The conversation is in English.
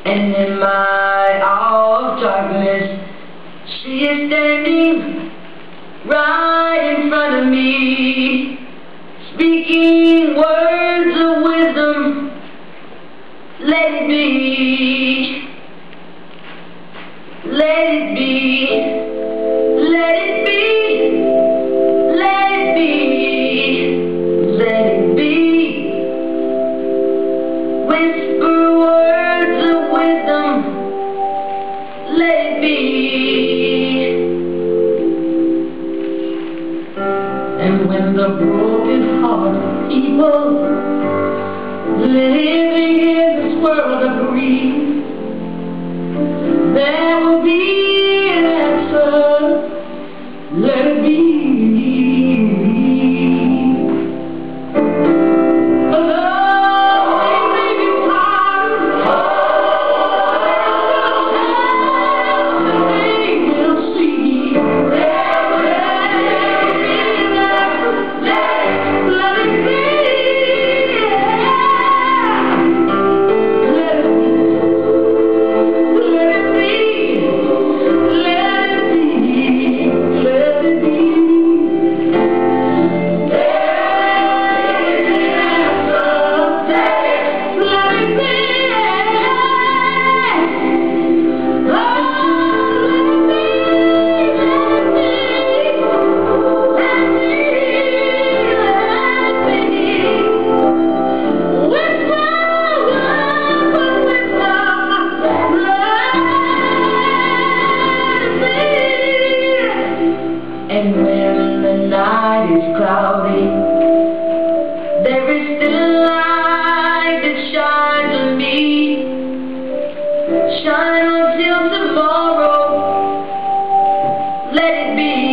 And in my hour of darkness, she is standing right in front of me, speaking words of wisdom. Let it be, let it be, let it be, let it be, let it be. Whisper words of wisdom. Let it be. And when the broken-hearted people living in this world agree, there will be an answer. Let it be. And when the night is cloudy, there is still a light that shines on me. Shine until tomorrow. Let it be.